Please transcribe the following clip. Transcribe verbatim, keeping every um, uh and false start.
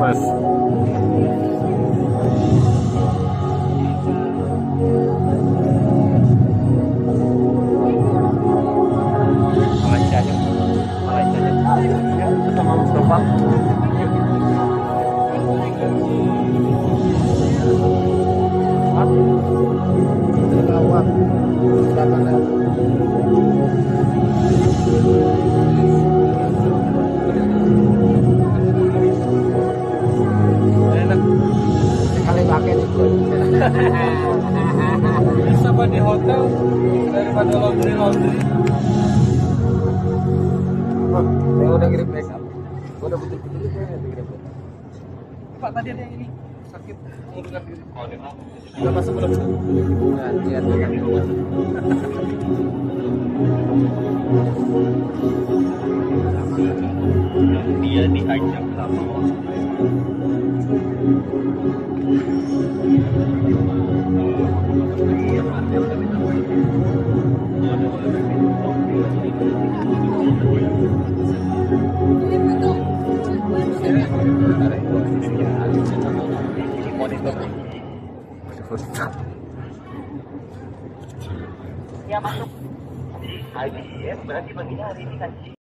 Mas. Sama Mustafa. Lawak. Silakan. Enak. Sekali pakai itu. Bisa apa di hotel daripada laundry laundry. Oh, saya udah kirim make up. Gua udah betul-betul itu ya kirim. Pak tadi ada yang ini sakit mau dengar diri. Oh, dia mau. Udah masuk belum? Nah, lihat lihat. Dia diajak sama Ya masuk. I B S berarti baginya hari ini kan.